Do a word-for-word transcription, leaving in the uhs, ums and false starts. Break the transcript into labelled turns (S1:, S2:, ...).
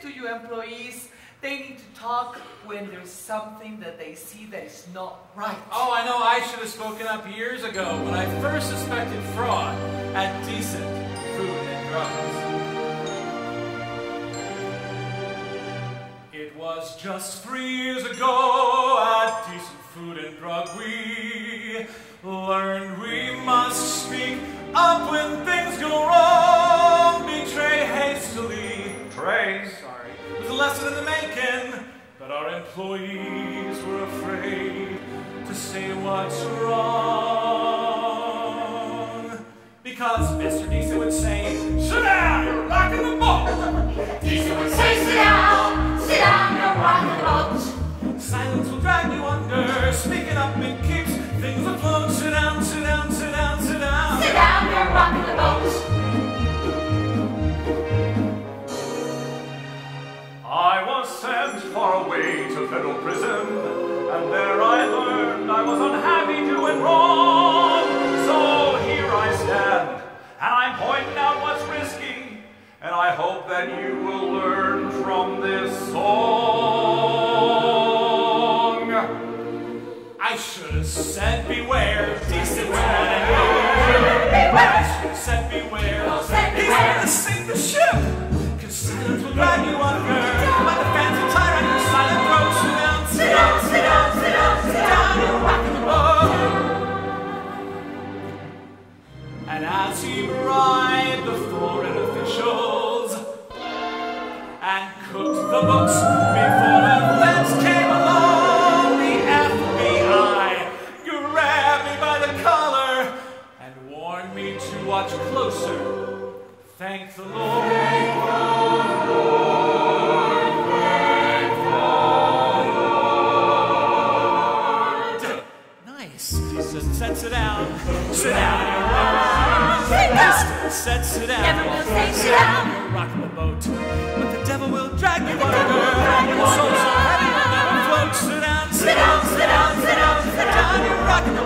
S1: to you employees. They need to talk when there's something that they see that is not right.
S2: Oh, I know I should have spoken up years ago when I first suspected fraud at Decent Food and Drugs. It was just three years ago at Decent Food and Drug we learned we must speak up when things go wrong, betray hastily. Betray, sorry, was a lesson in the making, but our employees were afraid to say what's wrong. Because Mister Decent would say, sit down, you're rocking the boat.
S3: Decent would say, sit down, sit down, you're rocking the boat.
S2: Silence will drag you under, speaking up it keeps things afloat. Sit down, sit down, sit down, sit down.
S3: Sit down, you're rocking the boat.
S2: I was sent far away to federal prison, and there I learned I was unhappy doing wrong. So here I stand, and I'm pointing out what's risky, and I hope that you will learn from this song. I should have said beware, decent one and beware. I should have said beware, he's gonna sink the ship, cause silence will drag you under. Like a fancy tie around your silent throat. Sit down, sit down, sit down, sit down, sit down, you're rocking the boat. And as he bribed the foreign officials and cooked the books before the feds came along, the F B I grabbed me by the collar and warned me to watch closer. Thank the Lord. Thank the Lord. Thank the Lord. Nice. So set, sit down. Sit down.
S3: Sit down.
S2: Said sit down.
S3: Never will say sit down.
S2: You're rocking the boat, but the devil will drag you under. Your soul so heavy will never float. Sit down. Sit down. Sit down. Sit down. Sit down. You're rocking the